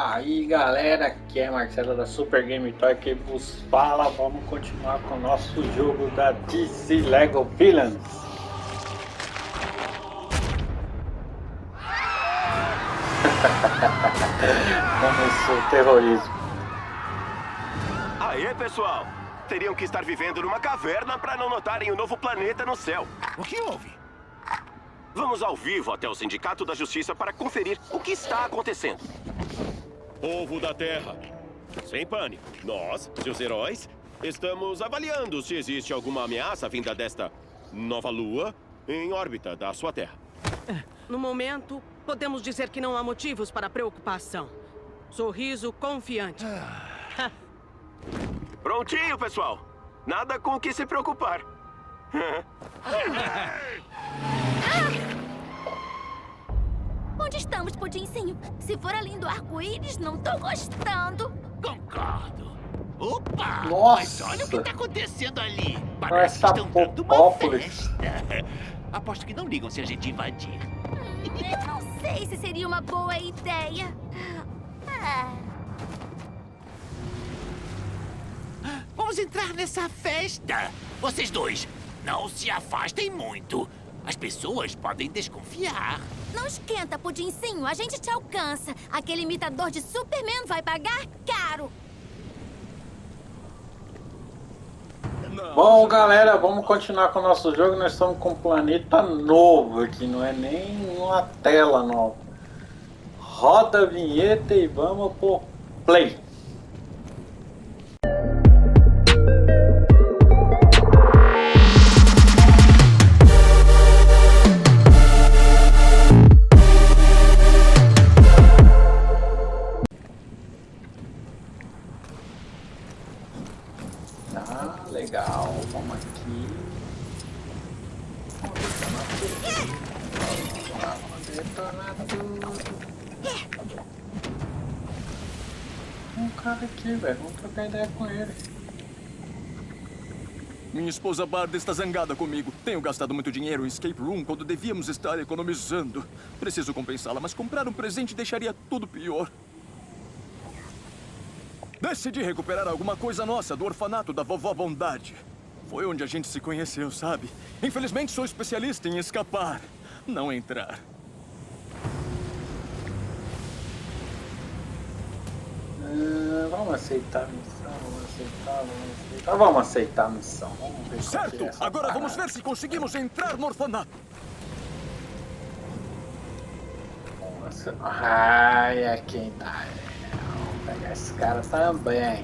Aí galera, aqui é Marcelo da Super Game Toy que vos fala. Vamos continuar com o nosso jogo da DC Lego Villains. Começou o terrorismo. Aê pessoal, teriam que estar vivendo numa caverna para não notarem o novo planeta no céu. O que houve? Vamos ao vivo até o Sindicato da Justiça para conferir o que está acontecendo. Povo da Terra, sem pânico. Nós, seus heróis, estamos avaliando se existe alguma ameaça vinda desta nova lua em órbita da sua Terra. No momento, podemos dizer que não há motivos para preocupação. Sorriso confiante. Prontinho, pessoal. Nada com o que se preocupar. Onde estamos, Pudinzinho? Se for além do arco-íris, não tô gostando. Concordo. Opa! Nossa! Mas olha o que tá acontecendo ali. Parece Parece que estão dando uma Popópolis. festa. Aposto que não ligam se a gente invadir. Eu não sei se seria uma boa ideia. Vamos entrar nessa festa. Vocês dois, não se afastem muito. As pessoas podem desconfiar. Não esquenta, Pudinzinho. A gente te alcança. Aquele imitador de Superman vai pagar caro. Bom galera, vamos continuar com o nosso jogo. Nós estamos com um planeta novo aqui, não é nem uma tela nova. Roda a vinheta e vamos pro play. Legal, vamos aqui. Vamos detonar tudo. Um cara aqui, velho. Vamos trocar ideia com ele. Minha esposa Barda está zangada comigo. Tenho gastado muito dinheiro em escape room quando devíamos estar economizando. Preciso compensá-la, mas comprar um presente deixaria tudo pior. Decidi recuperar alguma coisa nossa do orfanato da Vovó Bondade. Foi onde a gente se conheceu, sabe? Infelizmente sou especialista em escapar, não entrar. Vamos aceitar a missão, vamos aceitar a missão. Vamos ver certo, agora vamos ver se conseguimos entrar no orfanato. Nossa. Ai, é quem tá. Vamos pegar esse cara também.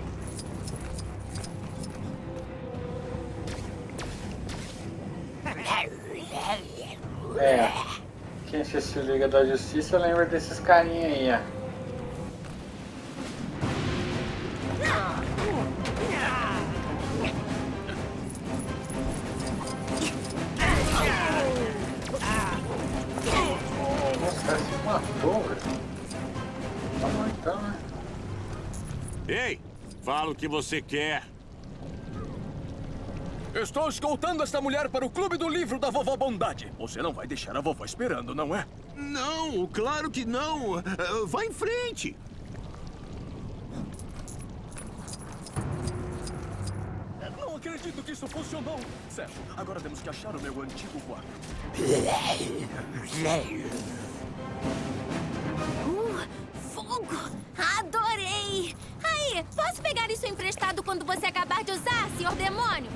É, quem assistiu Liga da Justiça lembra desses carinha aí, ó. Nossa, se matou, velho. Tá bom então, né? Ei, fala o que você quer. Estou escoltando esta mulher para o Clube do Livro da Vovó Bondade. Você não vai deixar a vovó esperando, não é? Não, claro que não. Vá em frente. Não acredito que isso funcionou. Certo, agora temos que achar o meu antigo quarto. Fogo! Adorei! Aí, posso pegar isso emprestado quando você acabar de usar, senhor demônio?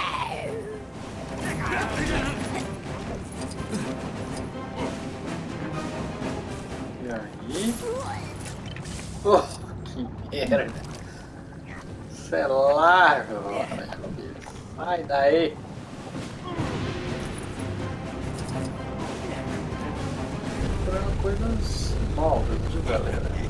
E aí? Oh, que merda! Sei lá, velho. Sai daí! Procurando coisas novas, viu, galera?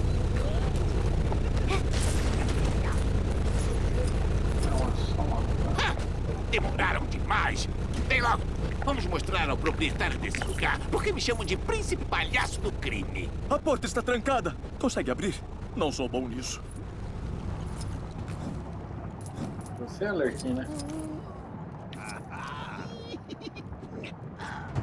Demoraram demais. Vem logo. Vamos mostrar ao proprietário desse lugar porque me chamam de príncipe palhaço do crime. A porta está trancada. Consegue abrir? Não sou bom nisso. Você é Arlequina, né?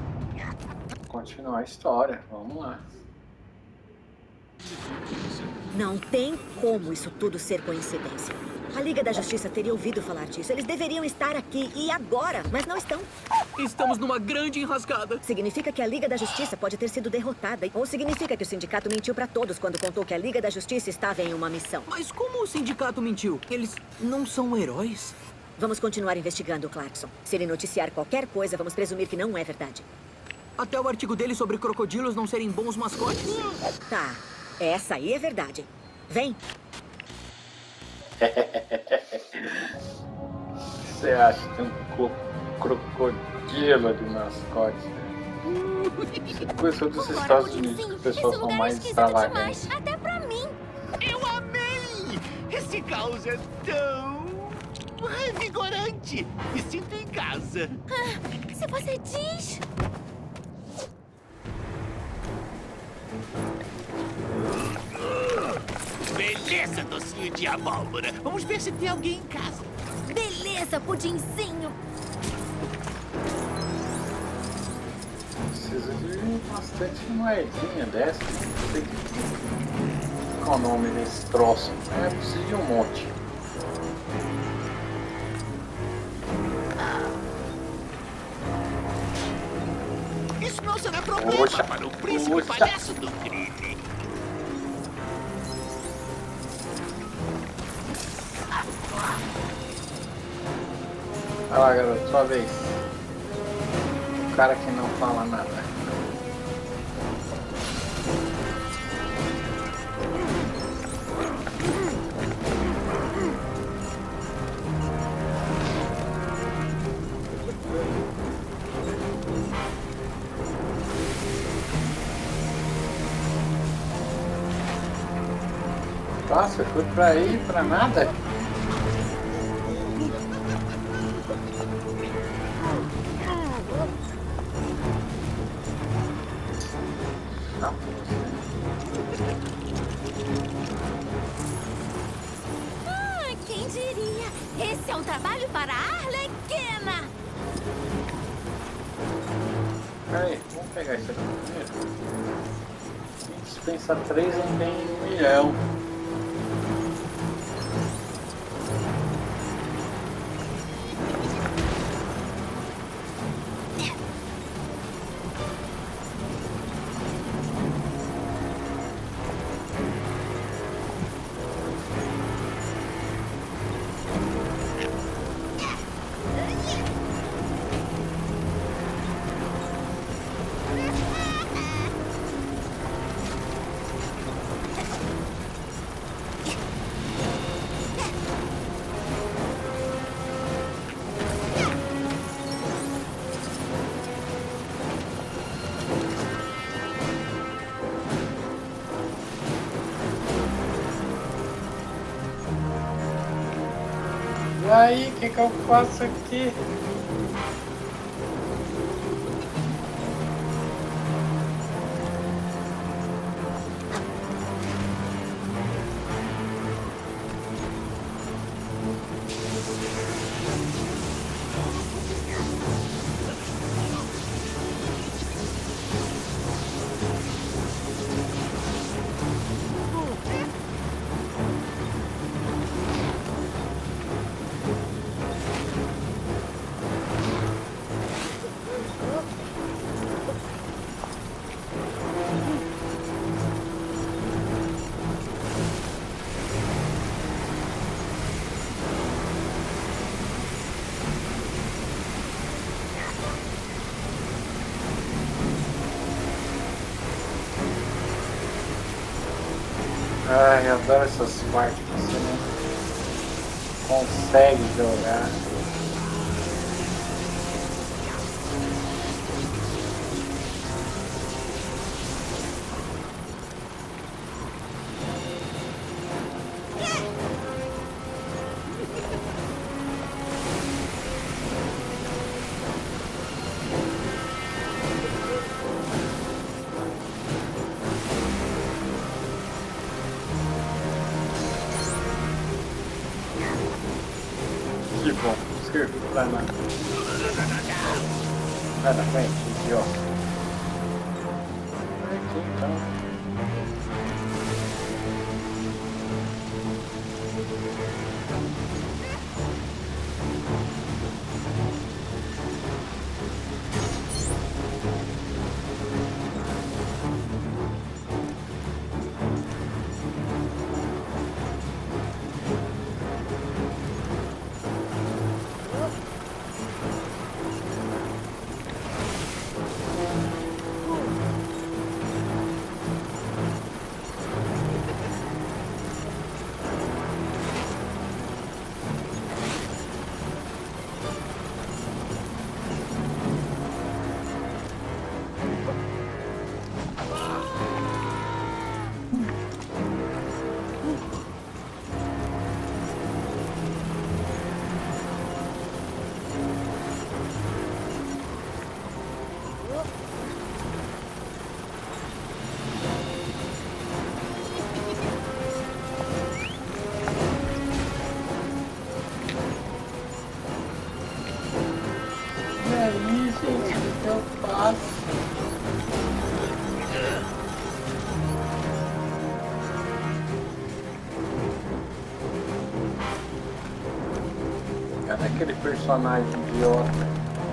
Continuar a história, vamos lá. Não tem como isso tudo ser coincidência. A Liga da Justiça teria ouvido falar disso. Eles deveriam estar aqui e agora, mas não estão. Estamos numa grande enrascada. Significa que a Liga da Justiça pode ter sido derrotada. Ou significa que o sindicato mentiu pra todos quando contou que a Liga da Justiça estava em uma missão. Mas como o sindicato mentiu? Eles não são heróis? Vamos continuar investigando, Clarkson. Se ele noticiar qualquer coisa, vamos presumir que não é verdade. Até o artigo dele sobre crocodilos não serem bons mascotes? Tá, essa aí é verdade. Vem. Você acha que tem um crocodilo de mascote? Coisa dos Estados Unidos, que o pessoal são mais extravagantes. Até pra mim. Eu amei! Esse caos é tão revigorante. Me sinto em casa. Se você diz... Beleza, docinho de abóbora. Vamos ver se tem alguém em casa. Beleza, pudinzinho. Precisa de bastante moedinha dessa. Qual é o nome desse troço? É, precisa de um monte. Isso não será problema para o príncipe palhaço do crime. Vai lá, garoto, sua vez. O cara que não fala nada. Nossa, foi pra aí, pra nada? Quem diria? Esse é um trabalho para a Arlequina. Peraí, vamos pegar isso aqui primeiro. A gente dispensa 3 em bem 1 milhão. E aí, o que eu faço aqui? Ai, eu adoro essas partes que você não consegue jogar. Que bom, serviu pra nada. Vai na frente, idiota. Aqui então. Cadê aquele personagem idiota?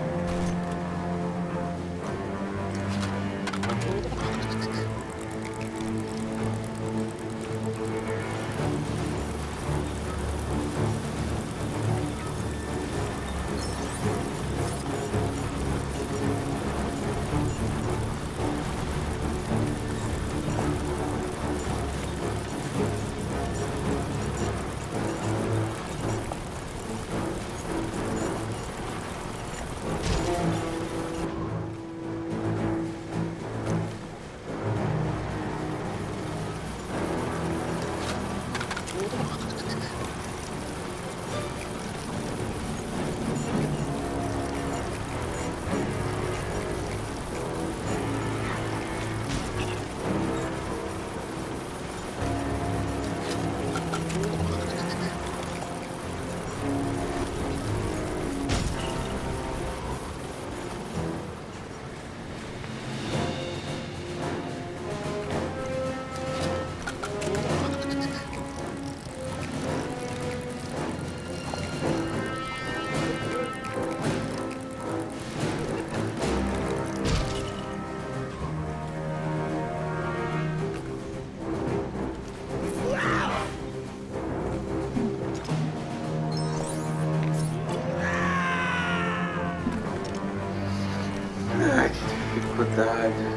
Dificuldade.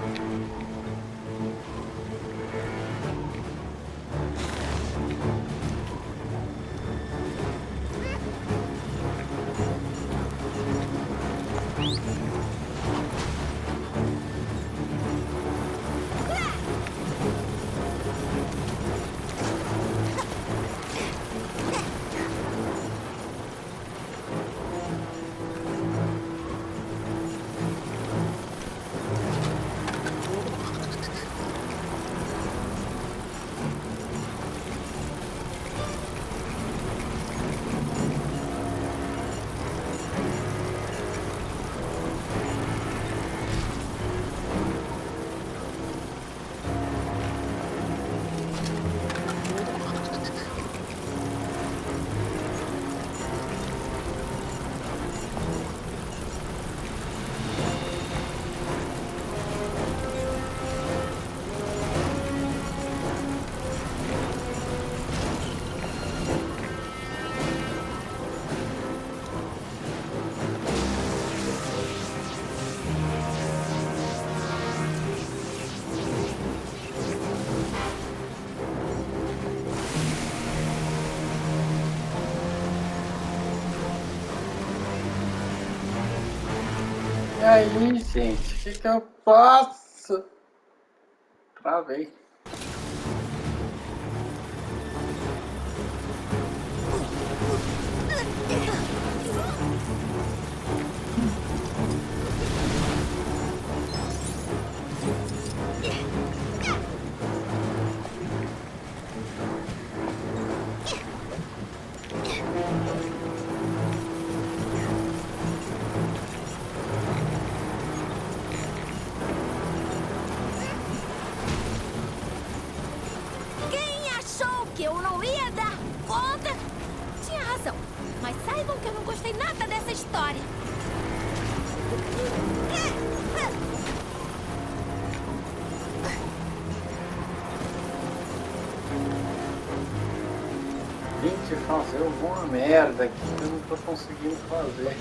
E aí, gente, o que eu faço? Travei. história. Gente, fazer alguma merda aqui que eu não tô conseguindo fazer.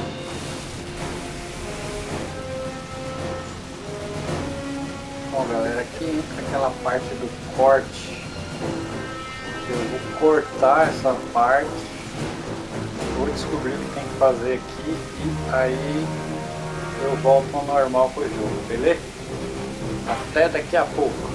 Bom, galera, aqui entra aquela parte do corte. Eu vou cortar essa parte. Vou descobrir o que tem que fazer aqui e aí eu volto ao normal pro jogo, beleza? Até daqui a pouco.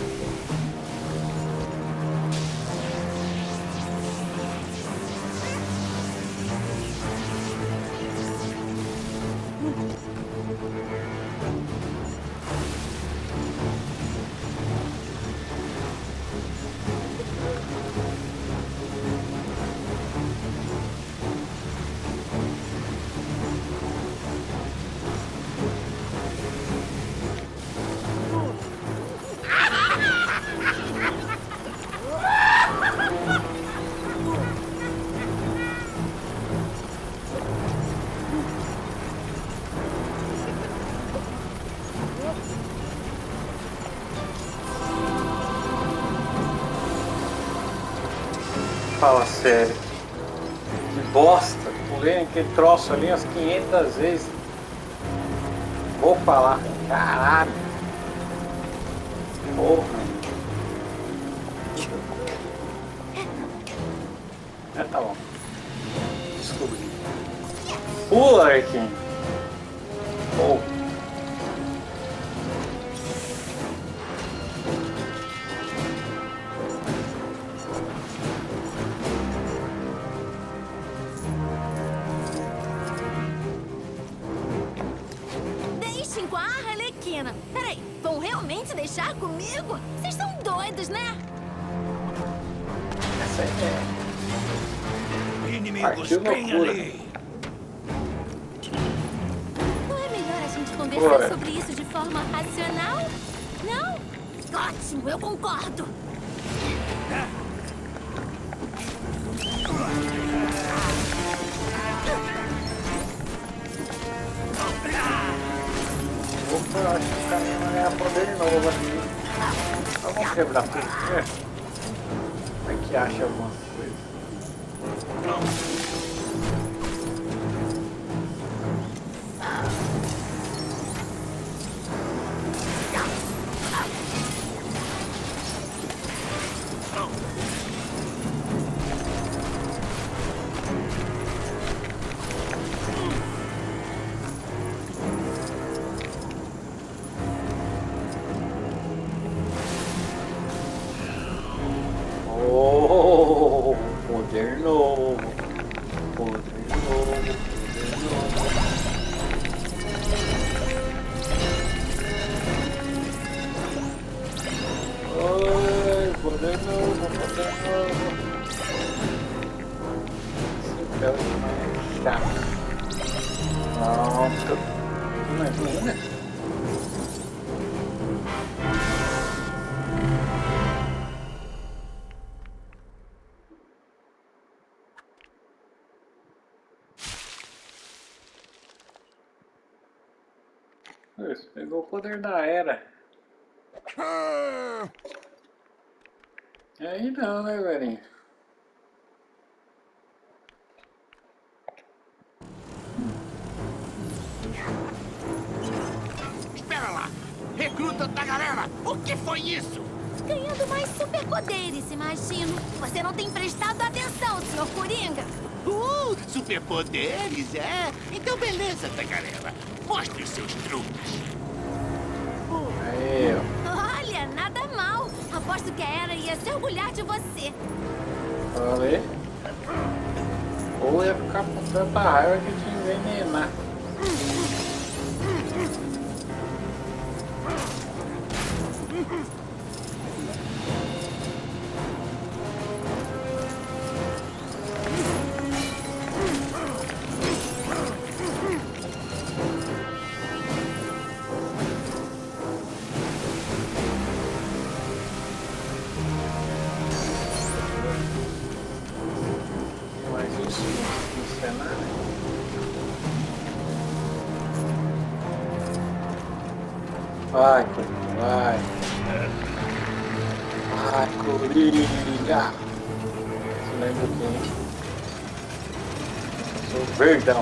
Fala sério, que bosta, pulei aquele troço ali umas 500 vezes. Vou falar, caralho. Porra. Tá bom. Descobri. Pula, Arquinho. Oh. Peraí, vão realmente deixar comigo? Vocês são doidos, né? Essa é inimigos bem ali. Não é melhor a gente conversar sobre isso de forma racional? Não? Ótimo, eu concordo. Opa, acho que o caminho vai ganhar poder de novo aqui. Vamos quebrar tudo aqui. Aqui acha alguma coisa. Poder novo, poder novo, poder novo. Oi, poder novo, poder novo. Esse pelo é chato. Pronto. Imagina. Isso, pegou o poder da era. Aí não, né, velhinho? Espera lá! Recruta da galera! O que foi isso? Ganhando mais superpoderes, imagino. Você não tem prestado atenção, Sr. Coringa. Superpoderes, é? Então beleza, tagarela. Mostre os seus truques. Aí, Olha, nada mal. Aposto que a Era ia se orgulhar de você. falei. Ou ia ficar com tanta raiva que te envenenar. Mas isso não funciona, né? Vai, Coringa, vai. Vai, Coringa. Você lembra quem? Eu sou o Verdão.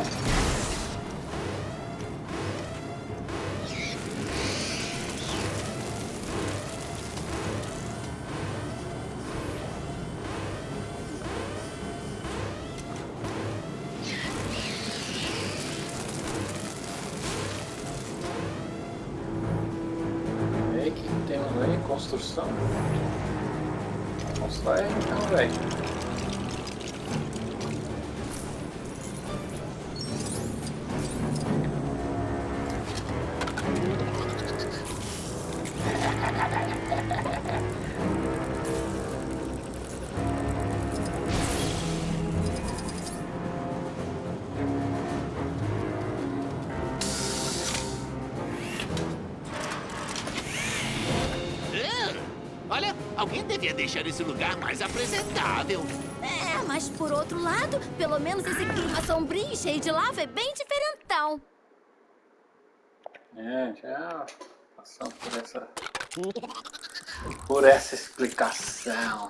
Construção. Constrói aí então, velho. Olha, alguém devia deixar esse lugar mais apresentável. É, mas por outro lado, pelo menos esse clima sombrio e cheio de lava é bem diferentão. É, já passamos por essa explicação.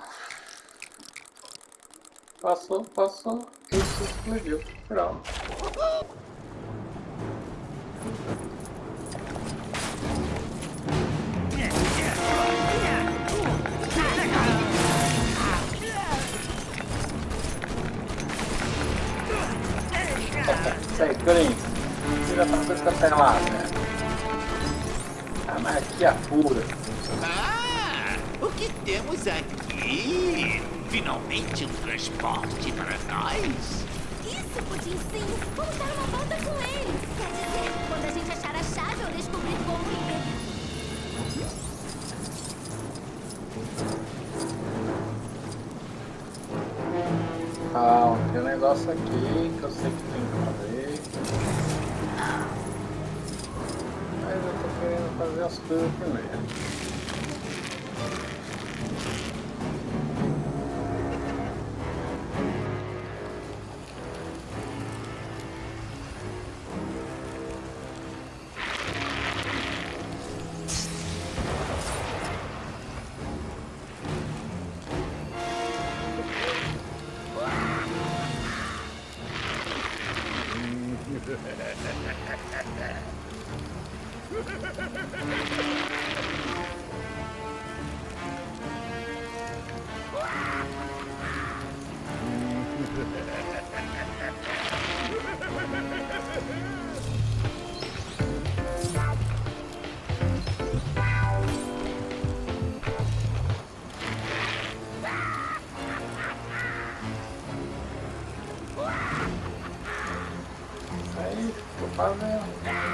Passou, isso explodiu. Pronto. Isso aí, Coringa. Tira essa coisa pelada, né? Anarquia pura. Ah, o que temos aqui? Finalmente um transporte para nós. Isso, Pudinzinho. Vamos dar uma volta com eles. Quer dizer, quando a gente achar a chave ou descobrir como ir. Calma, tem um negócio aqui que eu sei que tem que fazer. Mas eu tô querendo fazer as coisas primeiro. Aí, tô fazendo.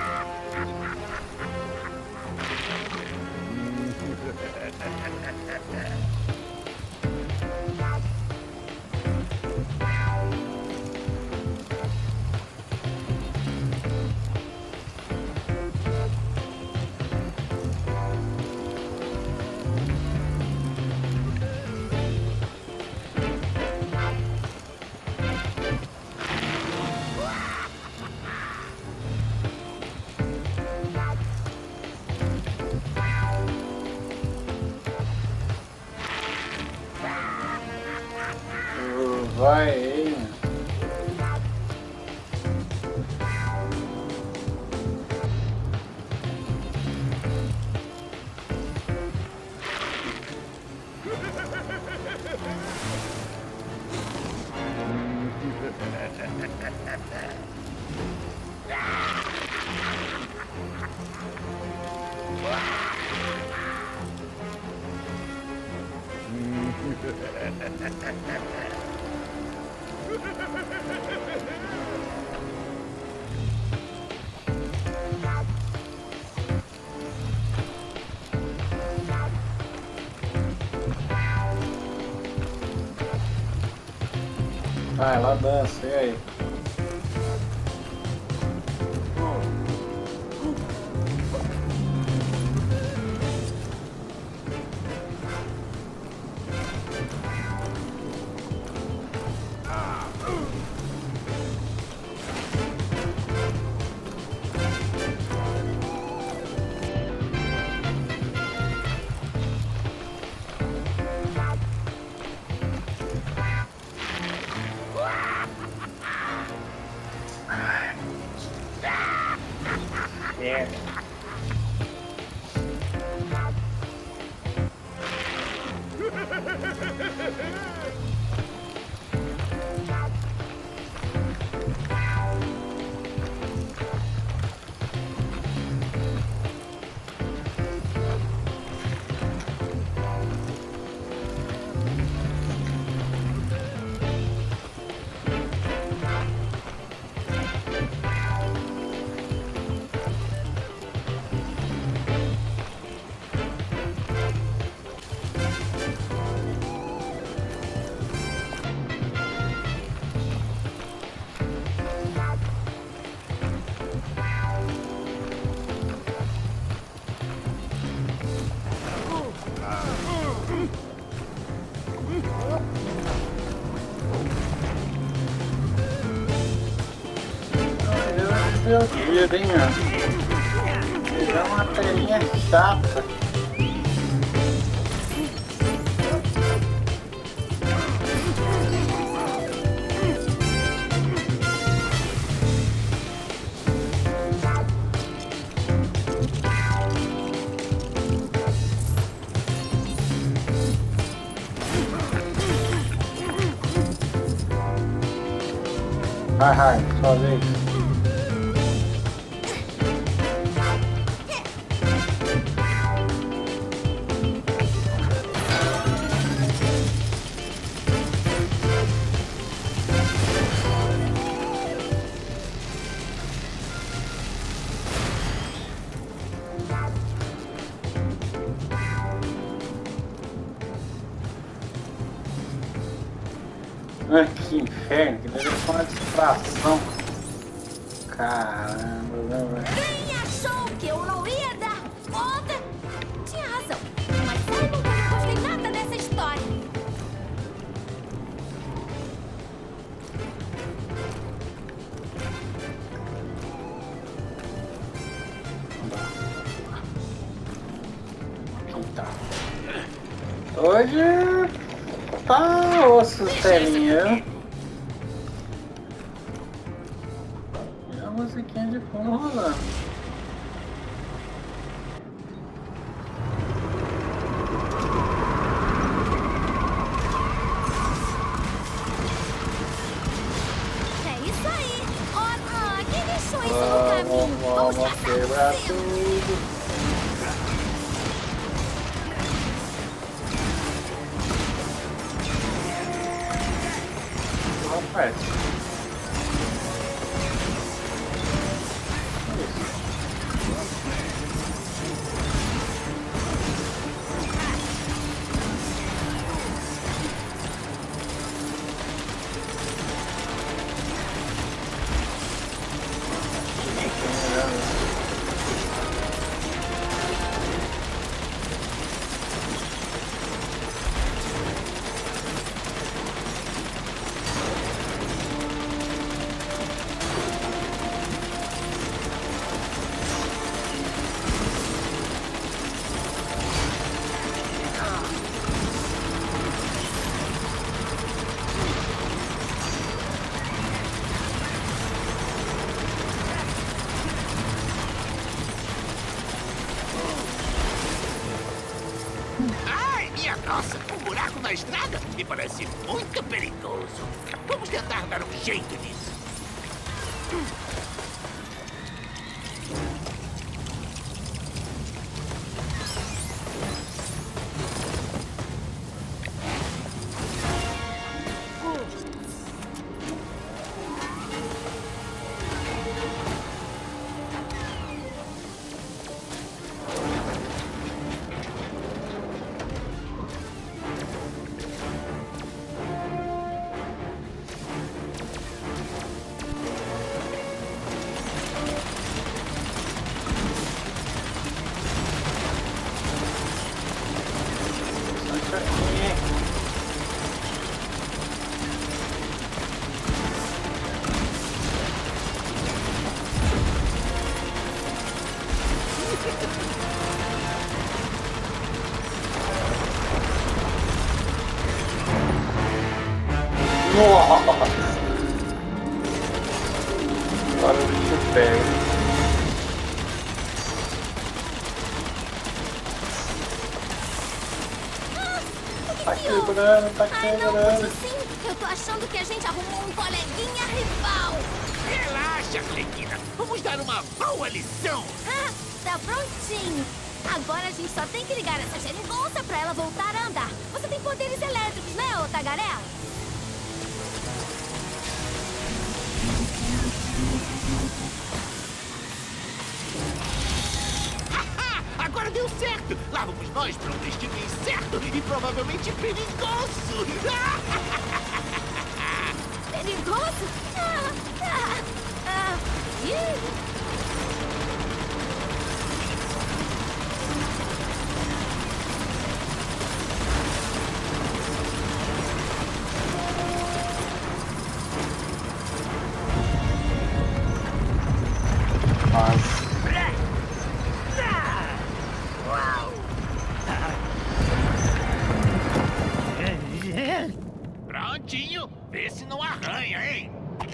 Vai aí. Vai lá, dança, e aí? inferno. Meu Deus, hein, ó. É uma telinha chata. Vai, sua vez. Ai, que inferno, que deve ser uma distração. Caramba, velho. Quem achou que eu não ia dar conta? Tinha razão. Mas saibam que eu não gostei nada dessa história. Eita. Hoje tá osso, telinha. E a musiquinha de fundo rolando. É isso aí. Oh, quem deixou isso no caminho? Vamos quebrar passar tudo. Rapaz. Ai, minha nossa, um buraco na estrada me parece muito perigoso. Vamos tentar dar um jeito nisso. Nossa! Agora o bicho pega. quebrando, tá Ai, não, quebrando. sim. Eu tô achando que a gente arrumou um coleguinha rival. Relaxa, Clequina. Vamos dar uma boa lição. Ah, tá prontinho. Agora a gente só tem que ligar essa geringonça pra ela voltar a andar. Você tem poderes elétricos, né, ô tagarela? Agora deu certo! Lá vamos nós para um destino incerto e provavelmente perigoso! Perigoso? Ih. Prontinho! Vê se não arranha, hein?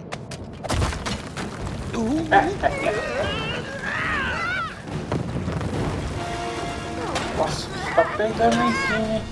Nossa, tá pegando em cima.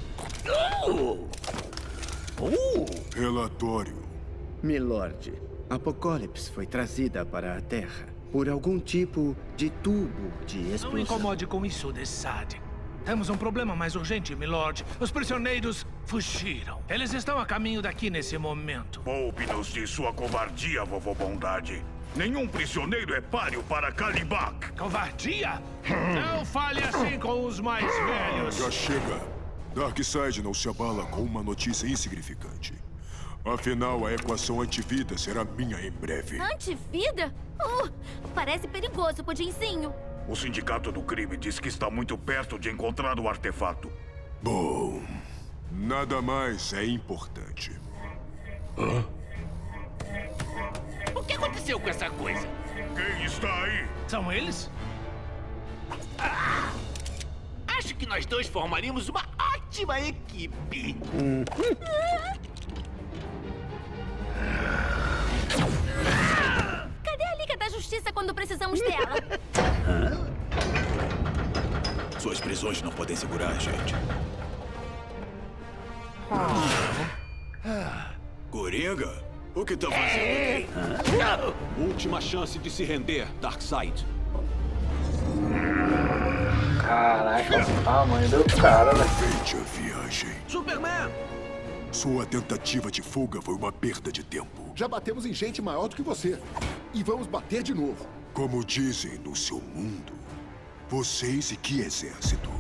Relatório. Milord, Apocalipse foi trazida para a Terra por algum tipo de tubo de explosão. Não incomode com isso, Desade. Temos um problema mais urgente, Milord. Os prisioneiros fugiram. Eles estão a caminho daqui nesse momento. Poupe-nos de sua covardia, vovô Bondade. Nenhum prisioneiro é páreo para Kalibak. Covardia? Não fale assim com os mais velhos. Já chega. Darkseid não se abala com uma notícia insignificante. Afinal, a equação antivida será minha em breve. Antivida? Parece perigoso, Pudinzinho. O Sindicato do Crime diz que está muito perto de encontrar o artefato. Bom, nada mais é importante. Hã? O que aconteceu com essa coisa? Quem está aí? São eles? Acho que nós dois formaríamos uma ótima equipe. Cadê a Liga da Justiça quando precisamos dela? Suas prisões não podem segurar a gente. Coringa? O que tá fazendo aqui? Última chance de se render, Darkseid. Caraca, o tamanho do cara, né? Feite a viagem. Superman! Sua tentativa de fuga foi uma perda de tempo. Já batemos em gente maior do que você. E vamos bater de novo. Como dizem no seu mundo, vocês e que exército?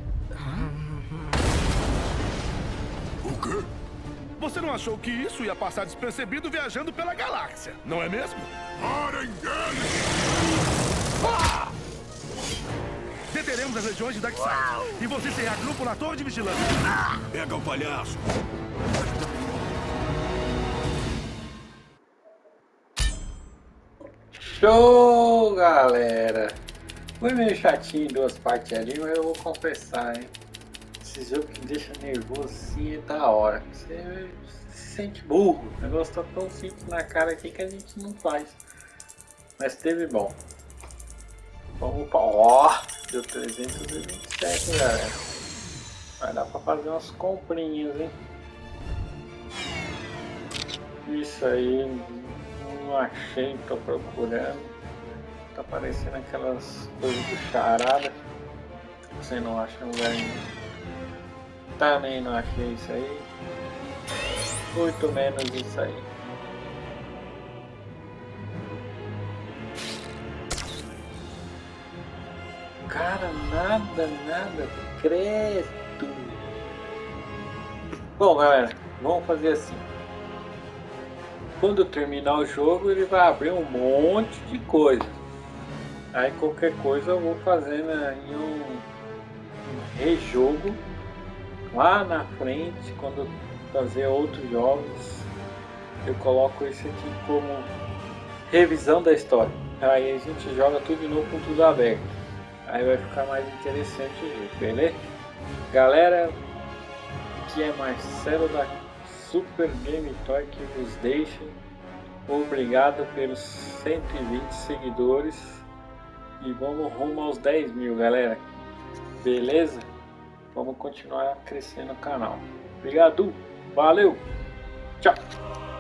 O quê? Você não achou que isso ia passar despercebido viajando pela galáxia, não é mesmo? Parem dele! Deteremos as legiões de Darkseid e você se reagrupa na torre de vigilância. Pega o palhaço. Show, galera! Foi meio chatinho em duas partes ali, mas eu vou confessar, hein? Esse jogo que deixa nervoso assim é da hora. Você se sente burro. O negócio tá tão simples na cara aqui que a gente não faz. Mas teve bom. Vamos pra... Ó! Deu 327, galera. Vai dar pra fazer umas comprinhas, hein? Isso aí, não achei, tô procurando. Tá aparecendo aquelas coisas do charada. Você não acha lugar nenhum. Também não achei isso aí. Muito menos isso aí. Cara, nada, credo. Bom, galera, vamos fazer assim. Quando eu terminar o jogo, ele vai abrir um monte de coisa. Aí qualquer coisa eu vou fazendo aí um rejogo lá na frente. Quando eu fazer outros jogos, eu coloco esse aqui como revisão da história. Aí a gente joga tudo de novo com tudo aberto. Aí vai ficar mais interessante o jogo, beleza? Galera, aqui é Marcelo da Super Game Toy que vos deixa. Obrigado pelos 120 seguidores. E vamos rumo aos 10 mil, galera. Beleza? Vamos continuar crescendo o canal. Obrigado. Valeu. Tchau.